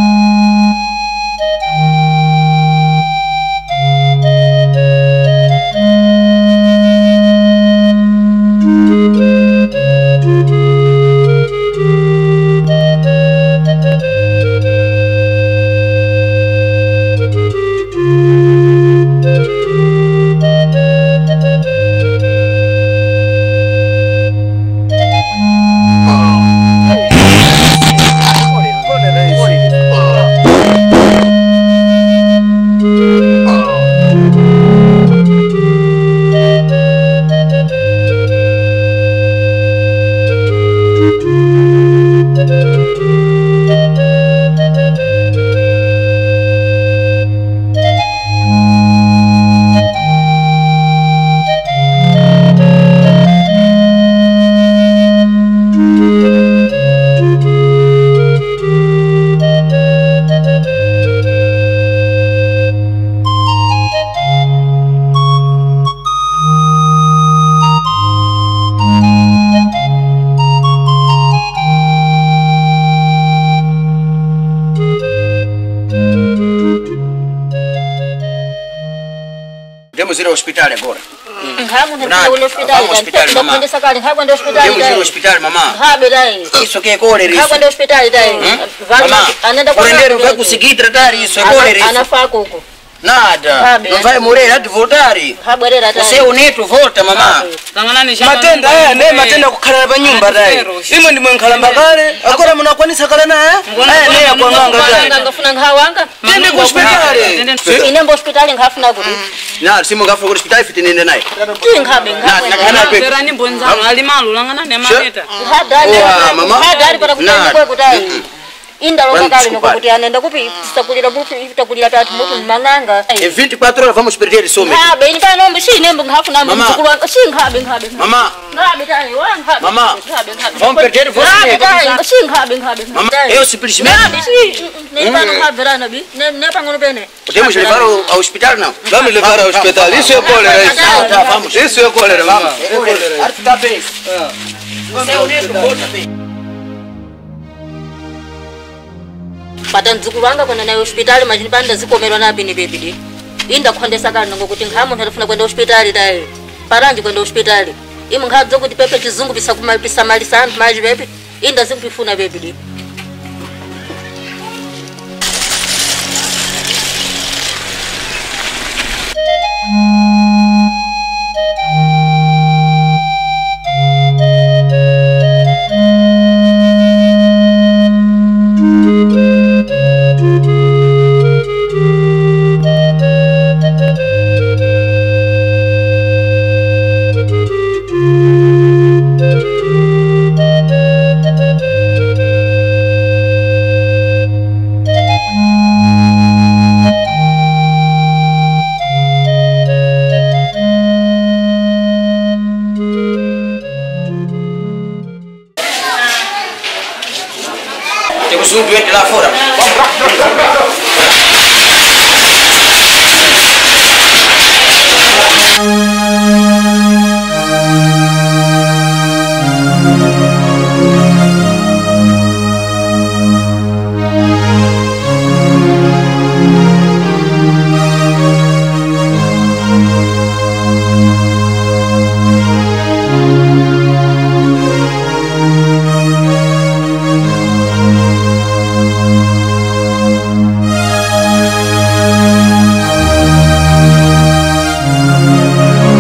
Vamos ir ao hospital agora. Vamos no hospital. Vamos ao hospital, mamãe. Vamos no hospital. Vamos ir ao hospital, mamãe. Vamos Isso aqui é cólera, isso. Vamos no hospital. Mamãe, o rendeiro vai conseguir tratar isso, é cólera isso. Nada, não vai morrer, há de voltar. Você é o neto, volta, mamãe. Matenda haya ne matenda kukhala pa nyumba dai. Imwe ndimwe nkhalamba kale. Akora munakwanisa kala na haya. Haya ne yakwanganga dai. Ngafuna ngawanga. Tende ku hospitali. Ine mbo hospitali ngafuna kuti. Na simu ngafuna ku hospitali fiti nende naye. Ngabe ngabe. Na kana pe. Tera ni bonzano alimalu langana ne mameta. Hadali. Wa mama. Hadali para kutanga kuti. Inda longa kali nokuti anaenda kupi takulira bufi takulira tatu mutu manganga. Em vinte e quatro horas vamos perder isso mesmo. Ah, bem então não bichi nem ngafuna mzukulu wangu. Shi ngabe ngabe. Mama. Ngabe tani wa ngabe. Mama. Ngabe ngabe. Vamos perder você. Ngabe tani. Shi ngabe ngabe. Mama, eu simplesmente. Ngabe shi nem para ngabe verana bi. Nem nem para ngono bene. Podemos levar ao hospital não? Vamos levar ao hospital. Isso é cólera isso. Tá, vamos. Isso é cólera, vamos. É cólera. Arte tá bem. Você é o neto, volta bem. Pata mzukulu wanga kwenda naye hospitali majini panda zikomerwa napi ni bebidi. Inda kuondesa kali ngokuti ngamu ntalifuna kwenda hospitali dai. Paranji kwenda hospitali. Imu ngadzo kuti pepe chizungu bisa kumapisa mali santu maji bebi. Inda zikufuna bebidi. Temos um doente lá fora. Thank you.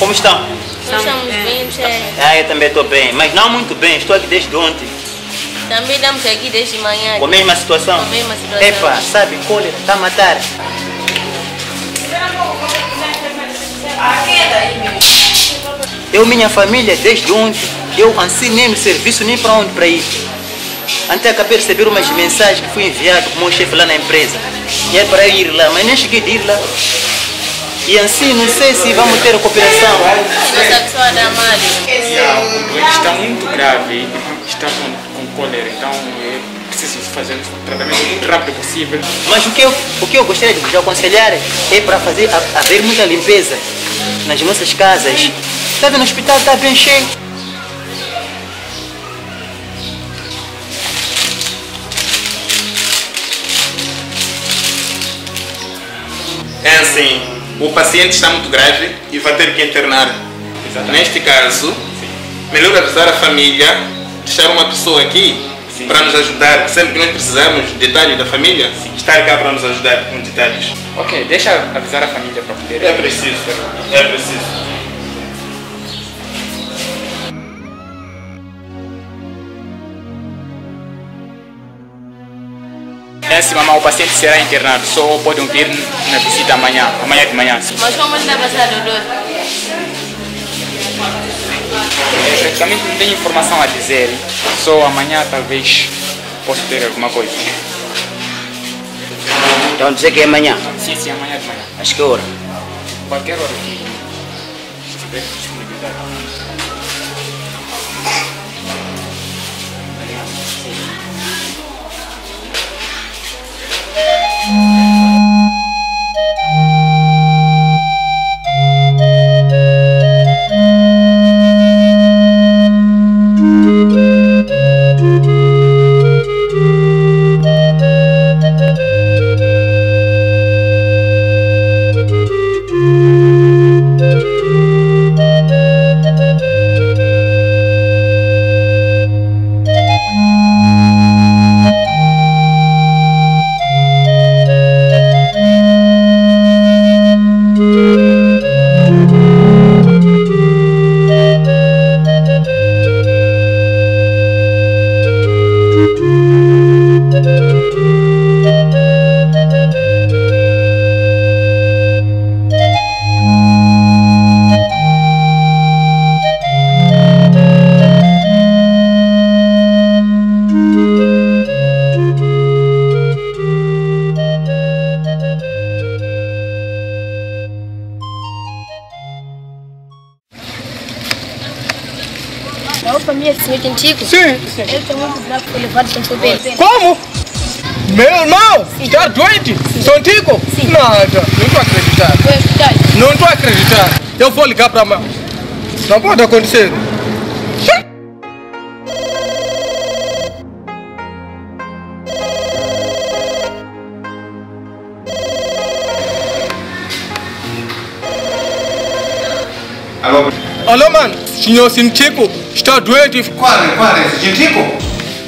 Como estão? Nós estamos bem, chefe. Ah, eu também estou bem, mas não muito bem, estou aqui desde ontem. Também estamos aqui desde manhã. Com a mesma situação? Com a mesma situação. Epa, sabe, cólera, está a matar. Eu, minha família, desde ontem, eu ansei nem no serviço, nem para onde para ir. Até acabei de receber umas mensagens que fui enviado com o meu chefe lá na empresa. E é para eu ir lá, mas nem cheguei de ir lá. E assim, não sei se vamos ter a cooperação. Essa pessoa da Mari. O doente está muito grave, está com, com cólera, então é preciso fazer um tratamento muito rápido possível. Mas o que eu, o que eu gostaria de vos aconselhar é para fazer a, haver muita limpeza nas nossas casas. Está vendo, o hospital está bem cheio. É assim, o paciente está muito grave e vai ter que internar. Exatamente. Neste caso, sim, melhor avisar a família, deixar uma pessoa aqui, sim, para nos ajudar. Sempre que nós precisarmos de detalhes da família, sim, estar cá para nos ajudar com detalhes. Ok, deixa avisar a família para poder... É preciso, é preciso. É assim, mamãe, o paciente será internado, só podem vir na visita amanhã, amanhã de manhã. Mas como ele está passando, doutor? É, praticamente não tenho informação a dizer, só amanhã talvez possa ter alguma coisa. Então dizer que é amanhã? Sim, sim, amanhã de manhã. Às que hora? Qualquer hora que tiver disponibilidade. senhor Tintico? Sim. Ele tem muito grave, foi levado para o hospital. Como? Meu irmão? Está doente? São Tico? Sim. Nada, não estou a acreditar. Foi ao hospital? Não estou a acreditar. Eu vou ligar para a mãe. Não pode acontecer. Alô? Alô, mano. Senhor Cintico está doente. Qual é? Qual é? Cintico?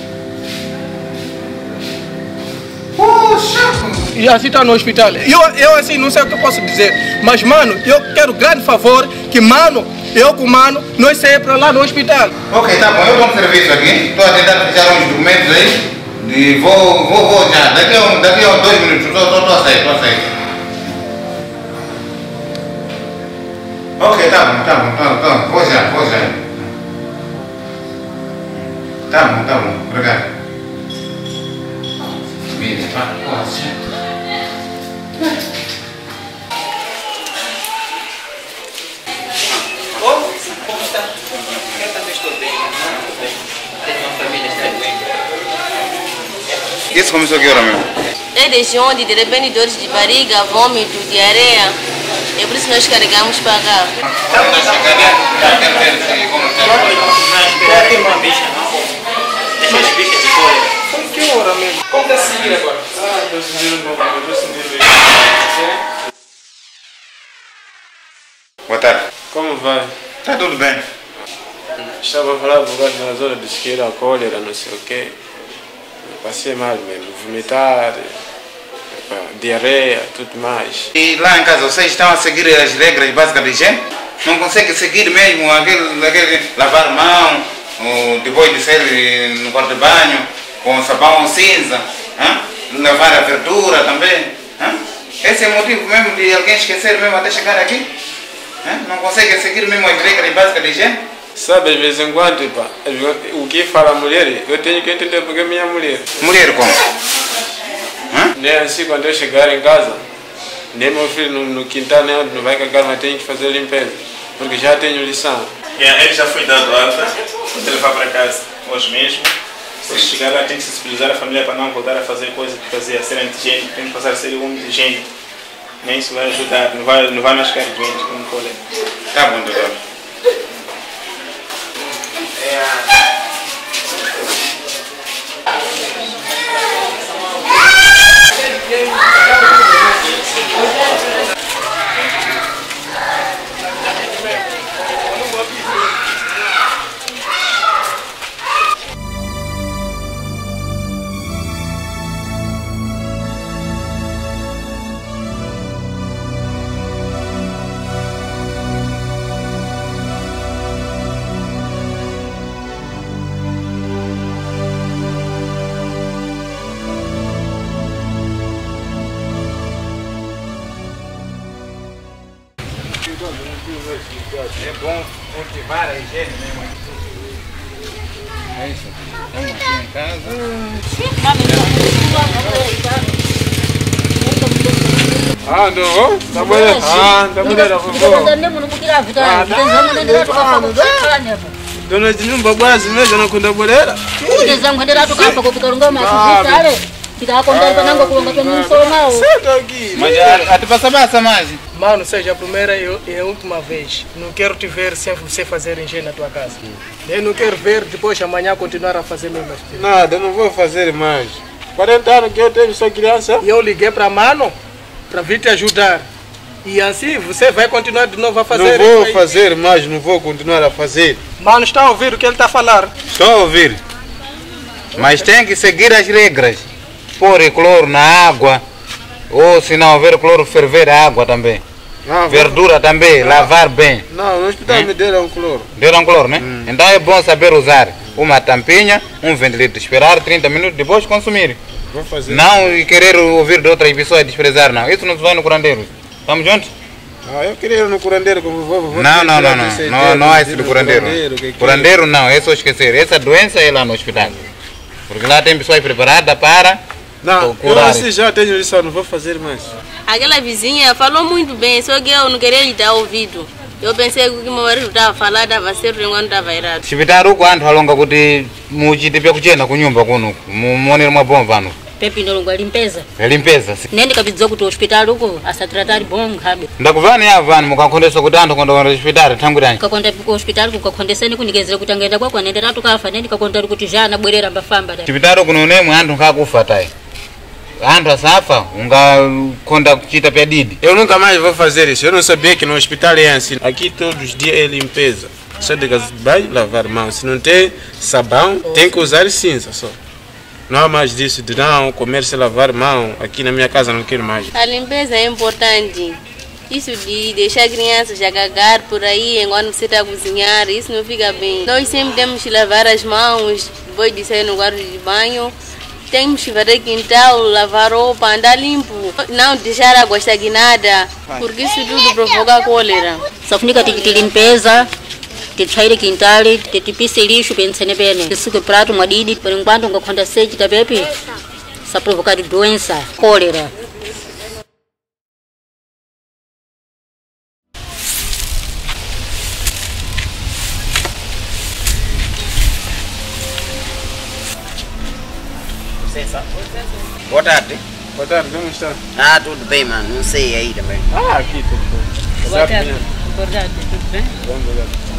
E assim está no hospital. Eu, eu assim não sei o que eu posso dizer. Mas, mano, eu quero um grande favor que, mano, eu com o mano, nós saímos para lá no hospital. Ok, tá bom. Eu dou um serviço aqui. Estou a tentar fechar uns documentos aí. E vou, vou, vou já. Daqui a, um, daqui a uns dois minutos. Estou a sair, estou a sair. Ok, tá bom, tá bom, tá bom, tá bom. Vou já, vou já. Tá bom, tá bom. Obrigado. Mira, pá, poxa. Como está? Eu também estou bem. Tenho uma família, está doente. Isso começou que hora mesmo? É desde onde? De repente dores de barriga, vômito, diarreia. É por isso que nós carregamos para cá. Está chegando, quero ver como está. Não esperar aqui uma bicha, não? Deixa as bichas de fora. Que hora mesmo? Como está a seguir agora? Ah, estou sentindo um pouco, estou sentindo bem. Boa tarde. Como vai? Está tudo bem. Estava a falar por causa da zona de esquerda, cólera, não sei o quê. Passei mal mesmo, vomitar, epa, diarreia, tudo mais. E lá em casa, vocês estão a seguir as regras básicas de higiene? não consegue seguir mesmo aquele, aquele lavar mão, o, depois de sair no quarto de banho, com sabão cinza, hein? Lavar a verdura também. Hein? Esse é o motivo mesmo de alguém esquecer mesmo até chegar aqui. Hein? Não consegue seguir mesmo as regras básicas de higiene. Sabe, de vez em quando, pá, o que fala a mulher, eu tenho que entender porque é minha mulher. Mulher como? Hã? Nem assim, quando eu chegar em casa, nem meu filho no, no quintal, nem onde não vai cagar, mas tenho que fazer limpeza, porque já tenho lição. Yeah, ele já foi dado alta, vou levar para casa hoje mesmo. Se chegar lá, tem que sensibilizar a família para não voltar a fazer coisas que fazia, ser antigênico, tem que passar a ser um homem de higiene. Nem isso vai ajudar, não vai, não vai mais ficar doente como colega. Tá bom, doutor. É bom cultivar a higiene mesmo. É isso. Estamos aqui em casa. Ah, não? Tá bom? Ah, tá bom. Dona Dinumba quase mesmo na kunda bolera. Mas atipassa basta mais. Mano, seja a primeira e a última vez. Não quero te ver sem você fazer higiene na tua casa. Eu não quero ver depois amanhã continuar a fazer mesmo. Nada, eu não vou fazer mais. quarenta anos que eu tenho, sou criança. E eu liguei para mano para vir te ajudar. E assim você vai continuar de novo a fazer. Não vou fazer mais, não vou continuar a fazer. Mano, está a ouvir o que ele está a falar? Estou a ouvir. Mas tem que seguir as regras. Pôr cloro na água. Ou se não houver cloro, ferver a água também. Ah, verdura também, ah. lavar bem. Não, no hospital hum? me deram cloro. Deram cloro, né? Hum. Então é bom saber usar uma tampinha, um ventilador, esperar trinta minutos, depois consumir. Vou fazer. Não e querer ouvir de outras pessoas desprezar, não. Isso não se vai no curandeiro. Estamos juntos? Ah, eu queria ir no curandeiro como vou. vou não, não, não, não. Não, não é esse do curandeiro. Curandeiro, que curandeiro que... não, é só esquecer. Essa doença é lá no hospital. Porque lá tem pessoas preparadas para. Não, eu assim já tenho lição, não vou fazer mais. Aquela vizinha falou muito bem, só que eu não queria lhe dar ouvido. Eu pensei que o que meu marido estava falando estava certo enquanto estava errado. Chivitaru quando falonga kuti muchiti pya kuchena kunyumba kuno muonera mabomba ano. Pepe ndolongo limpeza. Limpeza. Nende kabidzo kuti hospital uko asatratari bom ngabe. Ndakuvani avani mukakhondesa kuti anthu konda konda hospital thangurani. Kakonda ku hospital kukakhondeseni kunikezera kuti angenda kwa kwanendera tukafa nende kakonda kuti jana bwerera mbafamba da. Chivitaru kuno nemwe anthu nkakufa tai. Anthu asafa ungakonda kuchita pya didi. Eu nunca mais vou fazer isso. Eu não sabia que no hospital é assim. Aqui todos os dias é limpeza. Só de casa vai lavar mão. Se não tem sabão, tem que usar cinza só. Não há mais disso de não comer se lavar mão. Aqui na minha casa não quero mais. A limpeza é importante. Isso de deixar crianças a cagar por aí enquanto você está a cozinhar, isso não fica bem. Nós sempre temos que lavar as mãos depois de sair no quarto de banho. Temos que varrer quintal, lavar roupa, andar limpo. Não deixar água estagnada, porque isso tudo provoca cólera. Só fica de limpeza. Titsaire quintali, titipise lixo pensene bene. Suque prato madidi, por enquanto nga conta sede da bebê, sa provocar doença, cólera. Boa tarde. Boa tarde, como está? Ah, tudo bem, mano. Não sei aí também. Ah, aqui tudo bem. Boa tarde. Boa tarde, tudo bem? Bom, obrigado.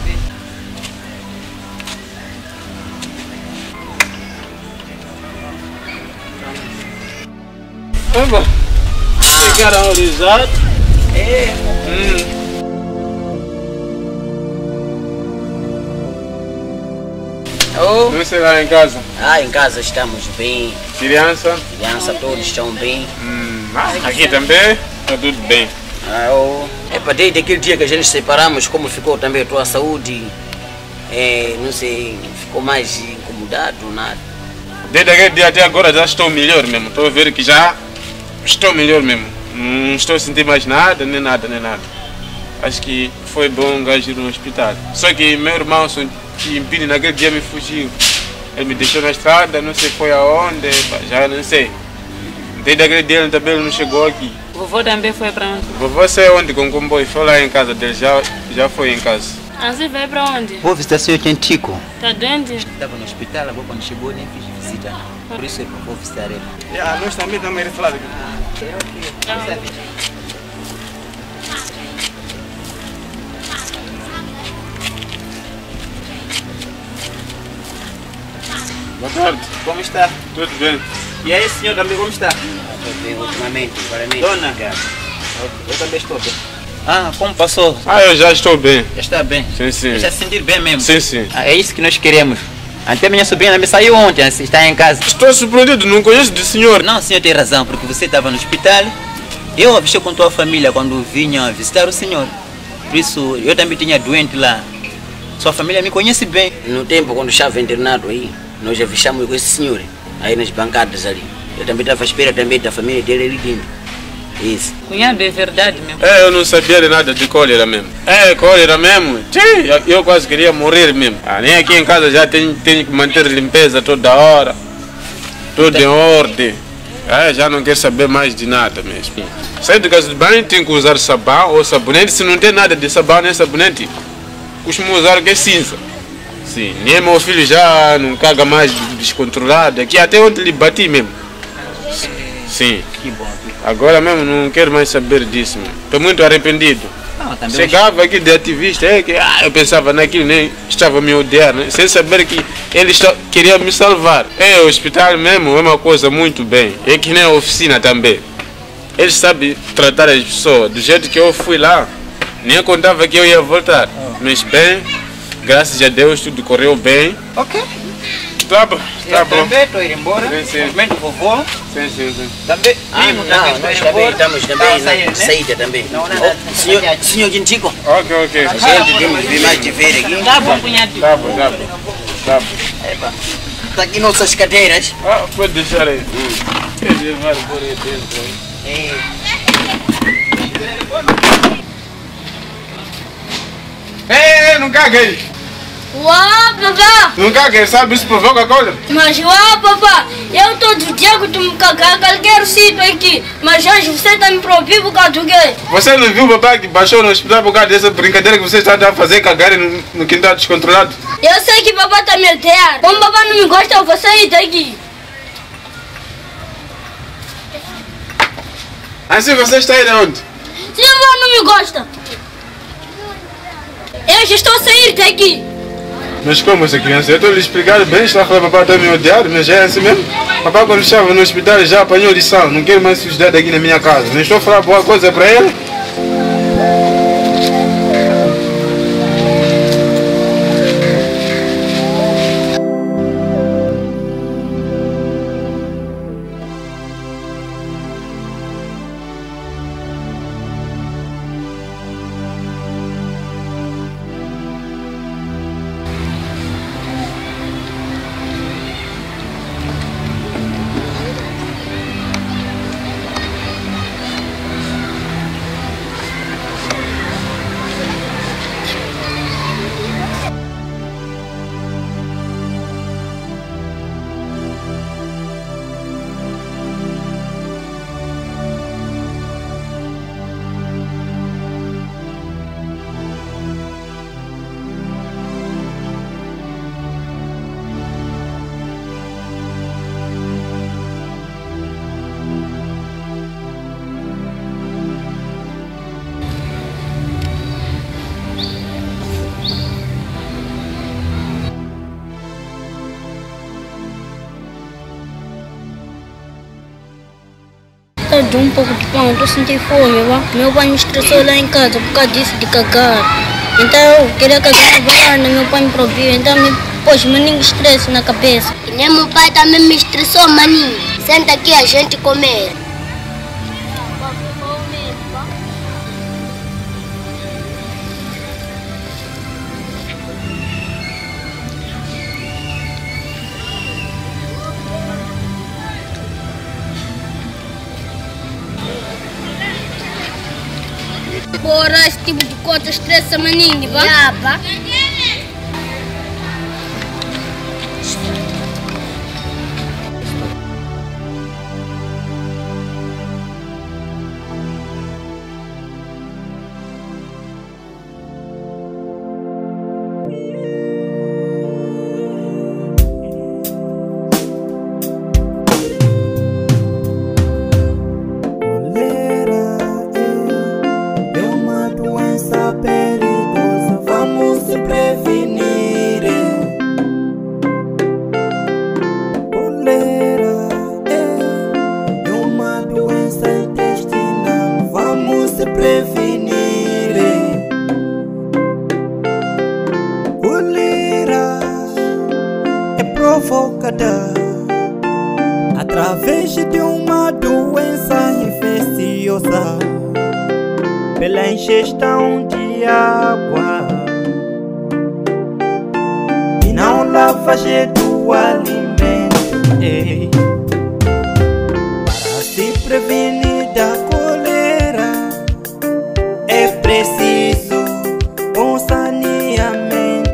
Opa! Ficaram alisados? É. Hum. Oh. Você lá em casa? Ah, em casa estamos bem. Criança? Criança, todos estão bem. Hum. Ah, aqui também está tudo bem. Ah, oh. É Epa, desde aquele dia que a gente se separamos, como ficou também a tua saúde? É, não sei, ficou mais incomodado, nada? Desde aquele dia até agora já estou melhor mesmo. Estou a ver que já estou melhor mesmo. Não estou a sentir mais nada, nem nada, nem nada. Acho que foi bom um gajo ir no hospital. Só que meu irmão, que impede naquele dia, me fugiu. Ele me deixou na estrada, não sei foi aonde, já não sei. Desde aquele dia também ele não chegou aqui. O vovô também foi para onde? O vovô saiu onde com o comboio, foi lá em casa dele, já, já foi em casa. Ah, você vai para onde? Vou visitar o senhor Quentico. Tá doente? Estava no hospital, agora quando chegou nem fiz visita. Por isso eu vou visitar ele. Ah, nós também estamos a falar. Ok, ok. Boa tarde. Como está? Tudo bem. E aí, senhor, também como está? Estou bem ultimamente, claramente. Dona? Eu também estou bem. Ah, como passou? Ah, eu já estou bem. Já está bem? Sim, sim. Já se sentir bem mesmo? Sim, sim. Ah, é isso que nós queremos. Até minha sobrinha me saiu ontem, está em casa. Estou surpreendido, não conheço do senhor. Não, o senhor tem razão, porque você estava no hospital. Eu avisei com tua família quando vinha visitar o senhor. Por isso, eu também tinha doente lá. Sua família me conhece bem. No tempo, quando estava internado aí, nós já fechamos com esse senhor, aí nas bancadas ali. Eu também estava à espera também da família dele ali dentro. Isso. Cunhado, é verdade mesmo. É, eu não sabia de nada de cólera mesmo. É, cólera mesmo. Tchê, eu quase queria morrer mesmo. Ah, nem aqui em casa já tenho, tenho que manter limpeza toda hora. Tudo em ordem. É, já não quero saber mais de nada mesmo. Sair de casa de banho tem que usar sabão ou sabonete. Se não tem nada de sabão nem sabonete, costumo usar o que é cinza. Sim, nem meu filho já não caga mais descontrolado. Aqui até ontem lhe bati mesmo. Sim. Que bom. Agora mesmo não quero mais saber disso. Estou muito arrependido. Não, também Chegava aqui de ativista, é que ah, eu pensava naquilo, nem estava a me odiar, né? Sem saber que ele está, queria me salvar. É, o hospital mesmo é uma coisa muito bem. É que nem a oficina também. Ele sabe tratar as pessoas. Do jeito que eu fui lá, nem contava que eu ia voltar. Mas bem, graças a Deus tudo correu bem. Ok. Tá bom, tá bom. Também estou indo embora. Sim, sim. Cumprimento o vovô. Sim, sim, sim. Também, Ah, primo não, também nós estou também indo embora. estamos também Estava saindo, na né? saída também. Não, não, Oh, não. senhor, senhor Quentico, Ok, ok. a gente vimos vir mais de ver aqui. Tá bom, cunhado. Tá bom, tá bom. Tá bom. Epa, tá aqui nossas cadeiras. Ah, pode deixar aí. Quer levar por aí dentro aí. Ei, não cague aí. Uau, papá! Não cague, sabe isso provoca coisa? Mas uau, papá! Eu todo dia que tu me cagar qualquer sítio aqui. Mas hoje você tá me proibindo por causa do quê? Você não viu o papai que baixou no hospital por causa dessa brincadeira que você está a fazer cagar no, no quintal descontrolado? Eu sei que papai tá me odiando. Como papai não me gosta, eu vou sair daqui. Assim você está aí de onde? Se o papai não me gosta, eu já estou a sair daqui. Mas como essa criança? Eu estou lhe explicando bem, está a falar que papai está me odiando, mas já é assim mesmo. Papai quando estava no hospital já apanhou lição, não quero mais sujeidade aqui na minha casa. Não estou a falar boa coisa para ele? Eu dou um pouco de pão, estou sentindo fome, vá. Meu pai me estressou lá em casa por causa disso de cagar. Então eu queria cagar na varanda, meu pai me proibiu, então me pôs maninho estresse na cabeça. E nem meu pai também me estressou, maninho. Senta aqui a gente comer. fora esse tipo de coisa estressa maninho, vá? Já, vá. Provocada através de uma doença infecciosa pela ingestão de água e não lavagem do alimento. Ei. Para se prevenir da cólera é preciso um saneamento.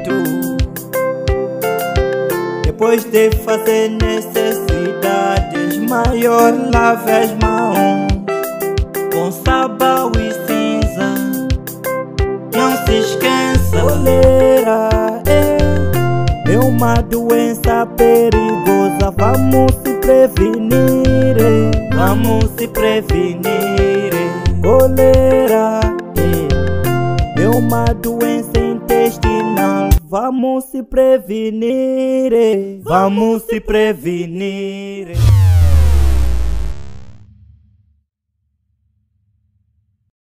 Depois de fazer necessidades, maior lave as mãos com sabão e cinza. Não se esqueça, cólera é, é uma doença perigosa. Vamos se prevenir, vamos se prevenir. Cólera é, é uma doença intestinal. Vamos se prevenir, vamos se prevenir.